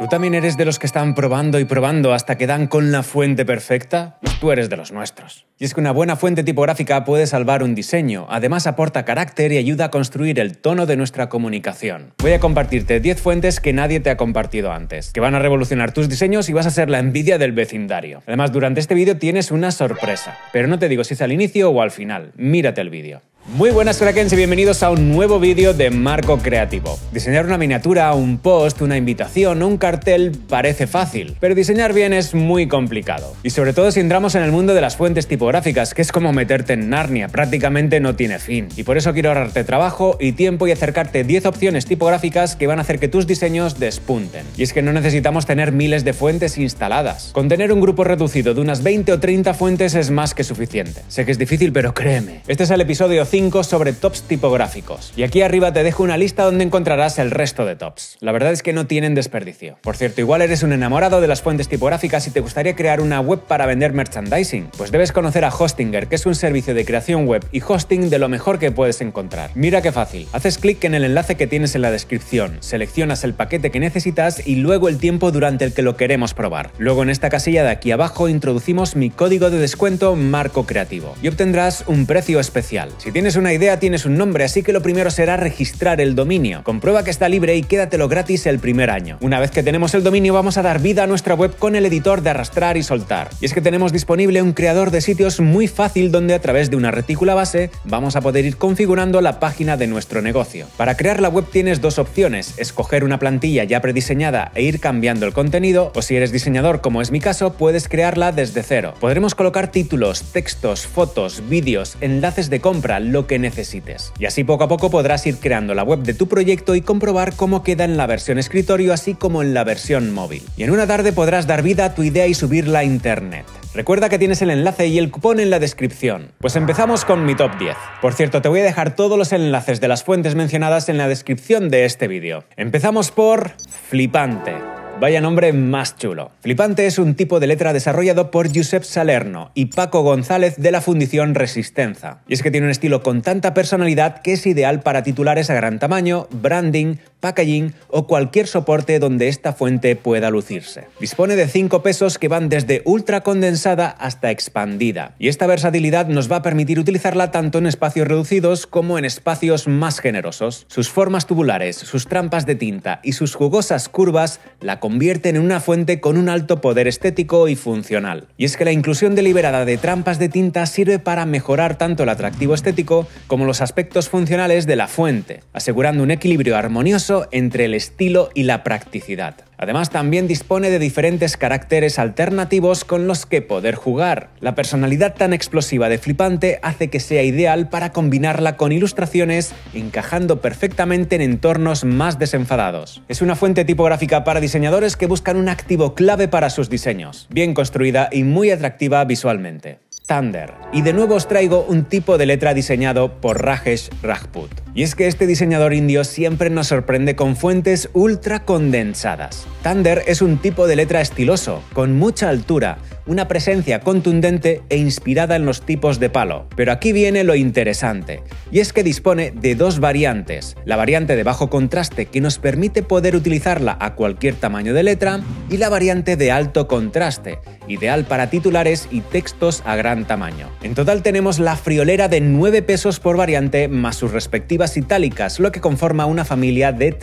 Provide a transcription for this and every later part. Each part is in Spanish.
¿Tú también eres de los que están probando y probando hasta que dan con la fuente perfecta? Pues tú eres de los nuestros. Y es que una buena fuente tipográfica puede salvar un diseño, además aporta carácter y ayuda a construir el tono de nuestra comunicación. Voy a compartirte 10 fuentes que nadie te ha compartido antes, que van a revolucionar tus diseños y vas a ser la envidia del vecindario. Además, durante este vídeo tienes una sorpresa, pero no te digo si es al inicio o al final. Mírate el vídeo. Muy buenas Krakens y bienvenidos a un nuevo vídeo de Marco Creativo. Diseñar una miniatura, un post, una invitación o un cartel parece fácil, pero diseñar bien es muy complicado. Y sobre todo si entramos en el mundo de las fuentes tipográficas, que es como meterte en Narnia, prácticamente no tiene fin. Y por eso quiero ahorrarte trabajo y tiempo y acercarte 10 opciones tipográficas que van a hacer que tus diseños despunten. Y es que no necesitamos tener miles de fuentes instaladas. Con tener un grupo reducido de unas 20 o 30 fuentes es más que suficiente. Sé que es difícil, pero créeme. Este es el episodio 5 sobre tops tipográficos. Y aquí arriba te dejo una lista donde encontrarás el resto de tops. La verdad es que no tienen desperdicio. Por cierto, igual eres un enamorado de las fuentes tipográficas y te gustaría crear una web para vender merchandising. Pues debes conocer a Hostinger, que es un servicio de creación web y hosting de lo mejor que puedes encontrar. Mira qué fácil. Haces clic en el enlace que tienes en la descripción, seleccionas el paquete que necesitas y luego el tiempo durante el que lo queremos probar. Luego en esta casilla de aquí abajo introducimos mi código de descuento Marco Creativo y obtendrás un precio especial. Si tienes una idea, tienes un nombre, así que lo primero será registrar el dominio. Comprueba que está libre y quédatelo gratis el primer año. Una vez que tenemos el dominio, vamos a dar vida a nuestra web con el editor de arrastrar y soltar. Y es que tenemos disponible un creador de sitios muy fácil donde a través de una retícula base vamos a poder ir configurando la página de nuestro negocio. Para crear la web tienes dos opciones: escoger una plantilla ya prediseñada e ir cambiando el contenido, o si eres diseñador como es mi caso, puedes crearla desde cero. Podremos colocar títulos, textos, fotos, vídeos, enlaces de compra, lo que necesites. Y así poco a poco podrás ir creando la web de tu proyecto y comprobar cómo queda en la versión escritorio así como en la versión móvil. Y en una tarde podrás dar vida a tu idea y subirla a internet. Recuerda que tienes el enlace y el cupón en la descripción. Pues empezamos con mi top 10. Por cierto, te voy a dejar todos los enlaces de las fuentes mencionadas en la descripción de este vídeo. Empezamos por Flipante. Vaya nombre más chulo. Flipante es un tipo de letra desarrollado por Josep Salerno y Paco González de la Fundición Resistenza. Y es que tiene un estilo con tanta personalidad que es ideal para titulares a gran tamaño, branding, packaging o cualquier soporte donde esta fuente pueda lucirse. Dispone de 5 pesos que van desde ultra condensada hasta expandida. Y esta versatilidad nos va a permitir utilizarla tanto en espacios reducidos como en espacios más generosos. Sus formas tubulares, sus trampas de tinta y sus jugosas curvas la convierten en una fuente con un alto poder estético y funcional. Y es que la inclusión deliberada de trampas de tinta sirve para mejorar tanto el atractivo estético como los aspectos funcionales de la fuente, asegurando un equilibrio armonioso entre el estilo y la practicidad. Además, también dispone de diferentes caracteres alternativos con los que poder jugar. La personalidad tan explosiva de Flipante hace que sea ideal para combinarla con ilustraciones, encajando perfectamente en entornos más desenfadados. Es una fuente tipográfica para diseñadores que buscan un activo clave para sus diseños, bien construida y muy atractiva visualmente. Thunder. Y de nuevo os traigo un tipo de letra diseñado por Rajesh Rajput. Y es que este diseñador indio siempre nos sorprende con fuentes ultra condensadas. Thunder es un tipo de letra estiloso, con mucha altura, una presencia contundente e inspirada en los tipos de palo. Pero aquí viene lo interesante, y es que dispone de dos variantes. La variante de bajo contraste, que nos permite poder utilizarla a cualquier tamaño de letra, y la variante de alto contraste, ideal para titulares y textos a gran tamaño. En total tenemos la friolera de 9 pesos por variante más sus respectivas itálicas, lo que conforma una familia de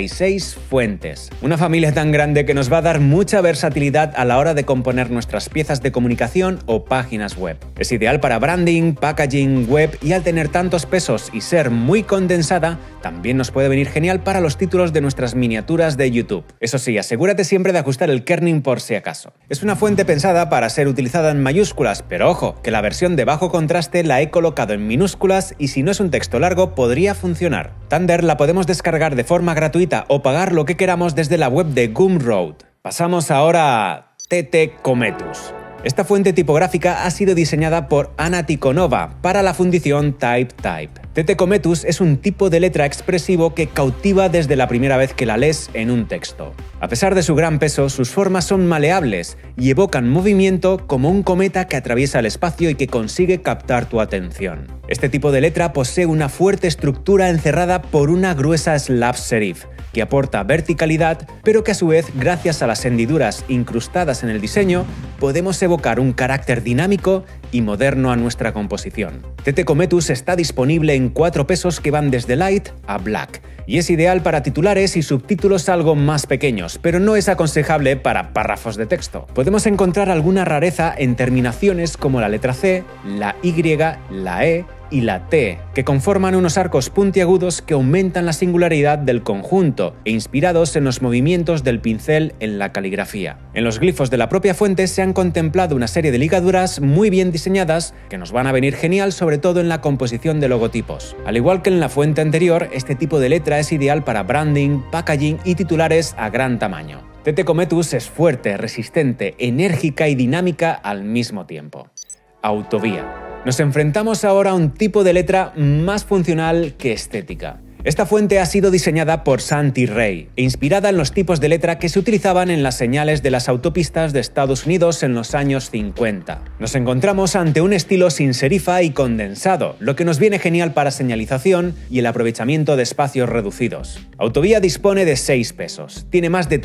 36 fuentes. Una familia tan grande que nos va a dar mucha versatilidad a la hora de componer nuestras piezas de comunicación o páginas web. Es ideal para branding, packaging, web y al tener tantos pesos y ser muy condensada, también nos puede venir genial para los títulos de nuestras miniaturas de YouTube. Eso sí, asegúrate siempre de ajustar el kerning por si acaso. Es una fuente pensada para ser utilizada en mayúsculas, pero ojo, que la versión de bajo contraste la he colocado en minúsculas y si no es un texto largo podría funcionar. Thunder la podemos descargar de forma gratuita o pagar lo que queramos desde la web de Gumroad. Pasamos ahora a TT Cometus. Esta fuente tipográfica ha sido diseñada por Anna Tikhonova para la fundición TypeType. TT Cometus es un tipo de letra expresivo que cautiva desde la primera vez que la lees en un texto. A pesar de su gran peso, sus formas son maleables y evocan movimiento como un cometa que atraviesa el espacio y que consigue captar tu atención. Este tipo de letra posee una fuerte estructura encerrada por una gruesa slab serif, que aporta verticalidad, pero que a su vez, gracias a las hendiduras incrustadas en el diseño, podemos evocar un carácter dinámico y moderno a nuestra composición. TT Cometus está disponible en 4 pesos que van desde Light a Black, y es ideal para titulares y subtítulos algo más pequeños, pero no es aconsejable para párrafos de texto. Podemos encontrar alguna rareza en terminaciones como la letra C, la Y, la E y la T, que conforman unos arcos puntiagudos que aumentan la singularidad del conjunto e inspirados en los movimientos del pincel en la caligrafía. En los glifos de la propia fuente se han contemplado una serie de ligaduras muy bien diseñadas que nos van a venir genial, sobre todo en la composición de logotipos. Al igual que en la fuente anterior, este tipo de letra es ideal para branding, packaging y titulares a gran tamaño. TT Cometus es fuerte, resistente, enérgica y dinámica al mismo tiempo. Autovía. Nos enfrentamos ahora a un tipo de letra más funcional que estética. Esta fuente ha sido diseñada por Santi Rey e inspirada en los tipos de letra que se utilizaban en las señales de las autopistas de Estados Unidos en los años 50. Nos encontramos ante un estilo sin serifa y condensado, lo que nos viene genial para señalización y el aprovechamiento de espacios reducidos. Autovía dispone de 6 pesos, tiene más de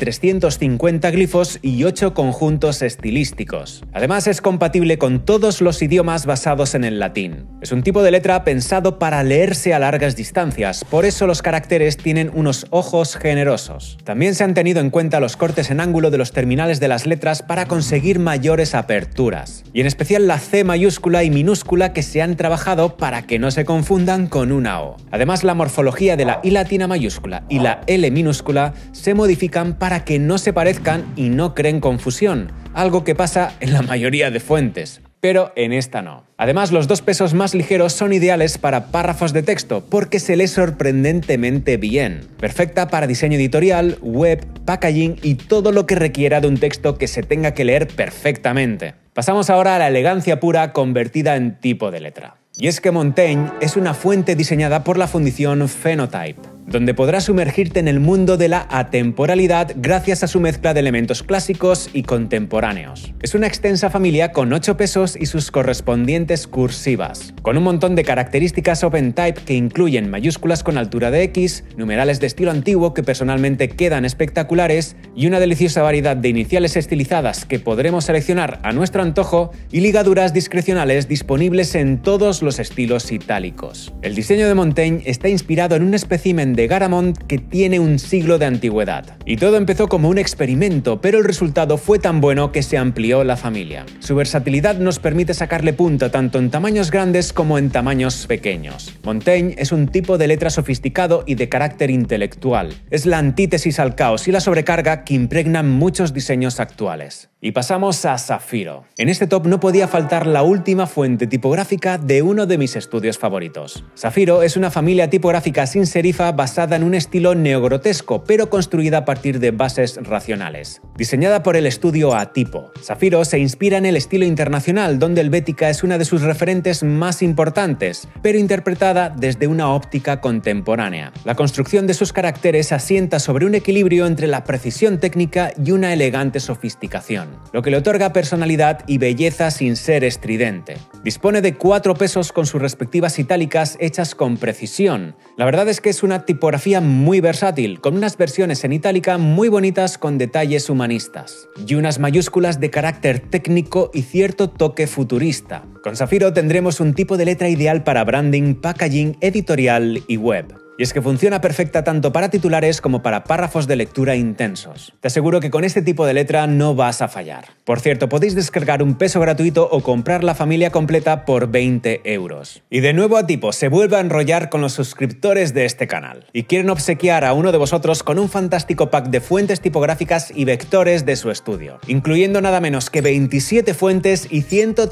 350 glifos y 8 conjuntos estilísticos. Además es compatible con todos los idiomas basados en el latín. Es un tipo de letra pensado para leerse a largas distancias, por eso los caracteres tienen unos ojos generosos. También se han tenido en cuenta los cortes en ángulo de los terminales de las letras para conseguir mayores aperturas, y en especial la C mayúscula y minúscula que se han trabajado para que no se confundan con una O. Además, la morfología de la I latina mayúscula y la L minúscula se modifican para que no se parezcan y no creen confusión, algo que pasa en la mayoría de fuentes, pero en esta no. Además, los 2 pesos más ligeros son ideales para párrafos de texto porque se lee sorprendentemente bien. Perfecta para diseño editorial, web, packaging y todo lo que requiera de un texto que se tenga que leer perfectamente. Pasamos ahora a la elegancia pura convertida en tipo de letra. Y es que Montaigne es una fuente diseñada por la fundición Phenotype, donde podrás sumergirte en el mundo de la atemporalidad gracias a su mezcla de elementos clásicos y contemporáneos. Es una extensa familia con 8 pesos y sus correspondientes cursivas, con un montón de características OpenType que incluyen mayúsculas con altura de X, numerales de estilo antiguo que personalmente quedan espectaculares y una deliciosa variedad de iniciales estilizadas que podremos seleccionar a nuestro antojo y ligaduras discrecionales disponibles en todos los estilos itálicos. El diseño de Montaigne está inspirado en un espécimen de Garamond que tiene un siglo de antigüedad. Y todo empezó como un experimento, pero el resultado fue tan bueno que se amplió la familia. Su versatilidad nos permite sacarle punta tanto en tamaños grandes como en tamaños pequeños. Montaigne es un tipo de letra sofisticado y de carácter intelectual. Es la antítesis al caos y la sobrecarga que impregnan muchos diseños actuales. Y pasamos a Zafiro. En este top no podía faltar la última fuente tipográfica de uno de mis estudios favoritos. Zafiro es una familia tipográfica sin serifa basada en un estilo neogrotesco, pero construida a partir de bases racionales. Diseñada por el estudio Atipo, Zafiro se inspira en el estilo internacional, donde Helvética es una de sus referentes más importantes, pero interpretada desde una óptica contemporánea. La construcción de sus caracteres asienta sobre un equilibrio entre la precisión técnica y una elegante sofisticación, lo que le otorga personalidad y belleza sin ser estridente. Dispone de 4 pesos con sus respectivas itálicas hechas con precisión. La verdad es que es una tipografía muy versátil, con unas versiones en itálica muy bonitas con detalles humanistas, y unas mayúsculas de carácter técnico y cierto toque futurista. Con Zafiro tendremos un tipo de letra ideal para branding, packaging, editorial y web. Y es que funciona perfecta tanto para titulares como para párrafos de lectura intensos. Te aseguro que con este tipo de letra no vas a fallar. Por cierto, podéis descargar un peso gratuito o comprar la familia completa por 20 euros. Y de nuevo Atipo se vuelve a enrollar con los suscriptores de este canal y quieren obsequiar a uno de vosotros con un fantástico pack de fuentes tipográficas y vectores de su estudio, incluyendo nada menos que 27 fuentes y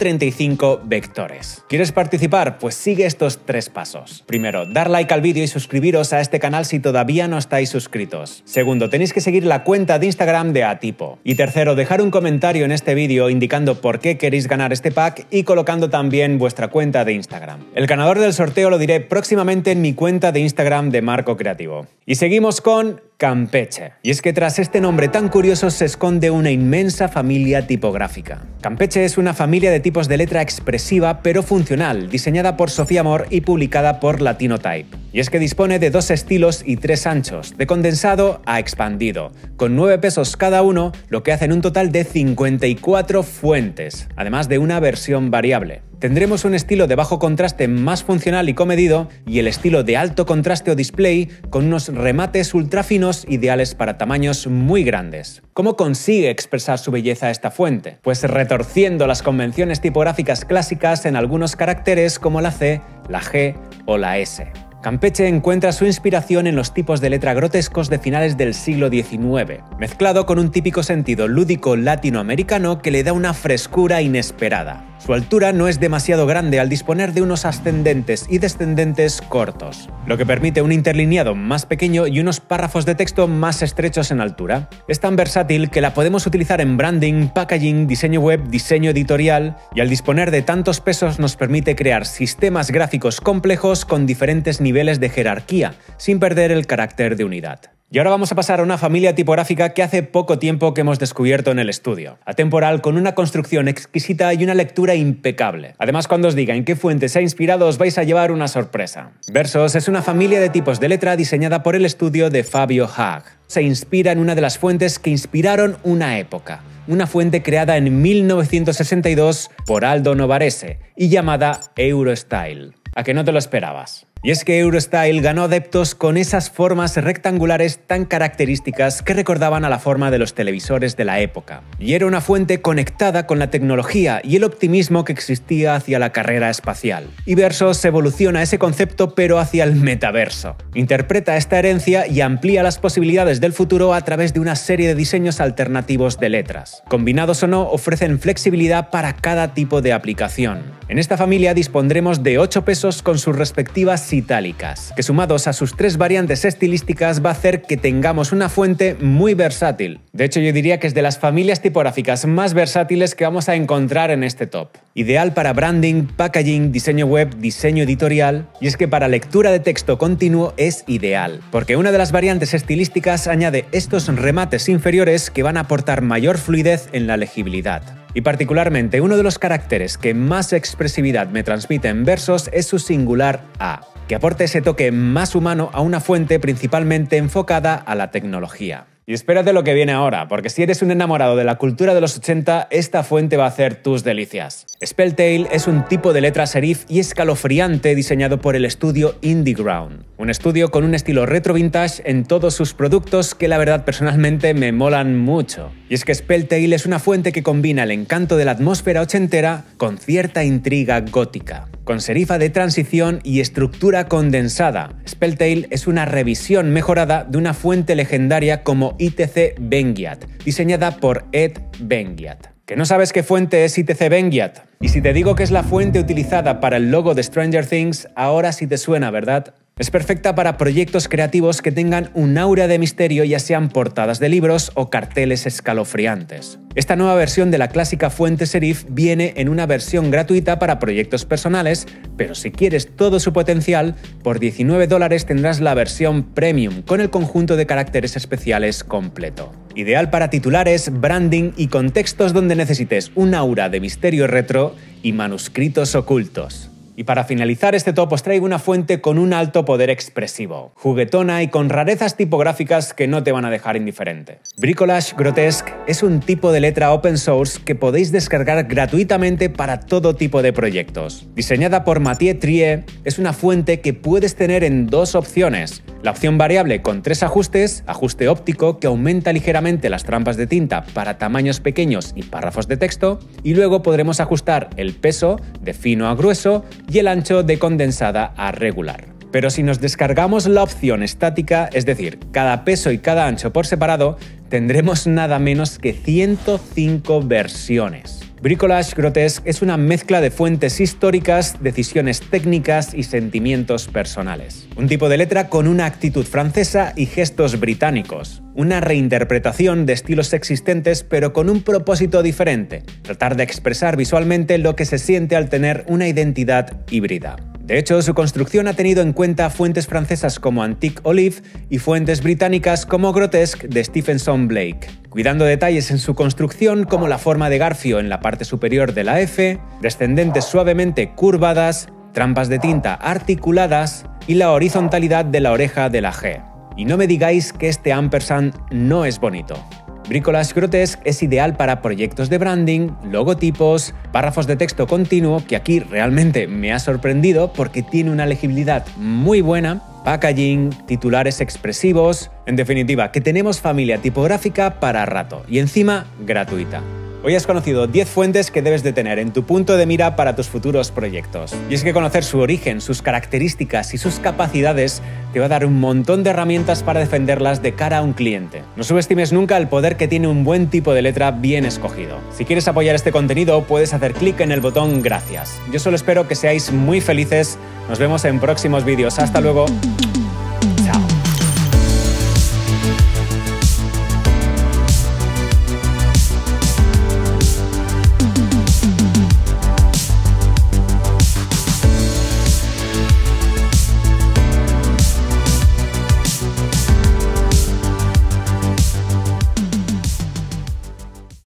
135 vectores. ¿Quieres participar? Pues sigue estos 3 pasos. Primero, dar like al vídeo y suscribiros a este canal si todavía no estáis suscritos. Segundo, tenéis que seguir la cuenta de Instagram de Atipo. Y tercero, dejar un comentario en este vídeo indicando por qué queréis ganar este pack y colocando también vuestra cuenta de Instagram. El ganador del sorteo lo diré próximamente en mi cuenta de Instagram de Marco Creativo. Y seguimos con Campeche. Y es que tras este nombre tan curioso se esconde una inmensa familia tipográfica. Campeche es una familia de tipos de letra expresiva pero funcional, diseñada por Sofía Amor y publicada por Latinotype. Y es que dispone de 2 estilos y 3 anchos, de condensado a expandido, con 9 pesos cada uno, lo que hacen un total de 54 fuentes, además de una versión variable. Tendremos un estilo de bajo contraste más funcional y comedido y el estilo de alto contraste o display con unos remates ultra finos ideales para tamaños muy grandes. ¿Cómo consigue expresar su belleza esta fuente? Pues retorciendo las convenciones tipográficas clásicas en algunos caracteres como la C, la G o la S. Campeche encuentra su inspiración en los tipos de letra grotescos de finales del siglo XIX, mezclado con un típico sentido lúdico latinoamericano que le da una frescura inesperada. Su altura no es demasiado grande al disponer de unos ascendentes y descendentes cortos, lo que permite un interlineado más pequeño y unos párrafos de texto más estrechos en altura. Es tan versátil que la podemos utilizar en branding, packaging, diseño web, diseño editorial, y al disponer de tantos pesos nos permite crear sistemas gráficos complejos con diferentes niveles de jerarquía, sin perder el carácter de unidad. Y ahora vamos a pasar a una familia tipográfica que hace poco tiempo que hemos descubierto en el estudio. Atemporal, con una construcción exquisita y una lectura impecable. Además, cuando os diga en qué fuente se ha inspirado, os vais a llevar una sorpresa. Versos es una familia de tipos de letra diseñada por el estudio de Fabio Haag. Se inspira en una de las fuentes que inspiraron una época. Una fuente creada en 1962 por Aldo Novarese y llamada Eurostyle. ¿A que no te lo esperabas? Y es que Eurostyle ganó adeptos con esas formas rectangulares tan características que recordaban a la forma de los televisores de la época. Y era una fuente conectada con la tecnología y el optimismo que existía hacia la carrera espacial. Y Versos evoluciona ese concepto pero hacia el metaverso. Interpreta esta herencia y amplía las posibilidades del futuro a través de una serie de diseños alternativos de letras. Combinados o no, ofrecen flexibilidad para cada tipo de aplicación. En esta familia dispondremos de 8 pesos con sus respectivas itálicas, que sumados a sus 3 variantes estilísticas va a hacer que tengamos una fuente muy versátil. De hecho, yo diría que es de las familias tipográficas más versátiles que vamos a encontrar en este top. Ideal para branding, packaging, diseño web, diseño editorial, y es que para lectura de texto continuo es ideal, porque una de las variantes estilísticas añade estos remates inferiores que van a aportar mayor fluidez en la legibilidad. Y particularmente uno de los caracteres que más expresividad me transmite en Versos es su singular A, que aporta ese toque más humano a una fuente principalmente enfocada a la tecnología. Y espérate lo que viene ahora, porque si eres un enamorado de la cultura de los 80, esta fuente va a hacer tus delicias. Spelltail es un tipo de letra serif y escalofriante diseñado por el estudio Indieground. Un estudio con un estilo retro vintage en todos sus productos que la verdad personalmente me molan mucho. Y es que Spelltail es una fuente que combina el encanto de la atmósfera ochentera con cierta intriga gótica. Con serifa de transición y estructura condensada, Spelltail es una revisión mejorada de una fuente legendaria como ITC Benguiat, diseñada por Ed Benguiat. ¿Que no sabes qué fuente es ITC Benguiat? Y si te digo que es la fuente utilizada para el logo de Stranger Things, ahora sí te suena, ¿verdad? Es perfecta para proyectos creativos que tengan un aura de misterio, ya sean portadas de libros o carteles escalofriantes. Esta nueva versión de la clásica fuente serif viene en una versión gratuita para proyectos personales, pero si quieres todo su potencial, por $19 tendrás la versión premium con el conjunto de caracteres especiales completo. Ideal para titulares, branding y contextos donde necesites un aura de misterio retro y manuscritos ocultos. Y para finalizar este top os traigo una fuente con un alto poder expresivo, juguetona y con rarezas tipográficas que no te van a dejar indiferente. Bricolage Grotesque es un tipo de letra open source que podéis descargar gratuitamente para todo tipo de proyectos. Diseñada por Mathieu Trier, es una fuente que puedes tener en 2 opciones. La opción variable con 3 ajustes, ajuste óptico que aumenta ligeramente las trampas de tinta para tamaños pequeños y párrafos de texto, y luego podremos ajustar el peso de fino a grueso y el ancho de condensada a regular. Pero si nos descargamos la opción estática, es decir, cada peso y cada ancho por separado, tendremos nada menos que 105 versiones. Bricolage Grotesque es una mezcla de fuentes históricas, decisiones técnicas y sentimientos personales. Un tipo de letra con una actitud francesa y gestos británicos. Una reinterpretación de estilos existentes pero con un propósito diferente, tratar de expresar visualmente lo que se siente al tener una identidad híbrida. De hecho, su construcción ha tenido en cuenta fuentes francesas como Antique Olive y fuentes británicas como Grotesque de Stephenson Blake, cuidando detalles en su construcción como la forma de garfio en la parte superior de la F, descendentes suavemente curvadas, trampas de tinta articuladas y la horizontalidad de la oreja de la G. Y no me digáis que este ampersand no es bonito. Bricolage Grotesque es ideal para proyectos de branding, logotipos, párrafos de texto continuo, que aquí realmente me ha sorprendido porque tiene una legibilidad muy buena, packaging, titulares expresivos, en definitiva, que tenemos familia tipográfica para rato y encima gratuita. Hoy has conocido 10 fuentes que debes de tener en tu punto de mira para tus futuros proyectos. Y es que conocer su origen, sus características y sus capacidades te va a dar un montón de herramientas para defenderlas de cara a un cliente. No subestimes nunca el poder que tiene un buen tipo de letra bien escogido. Si quieres apoyar este contenido, puedes hacer clic en el botón Gracias. Yo solo espero que seáis muy felices. Nos vemos en próximos vídeos. Hasta luego.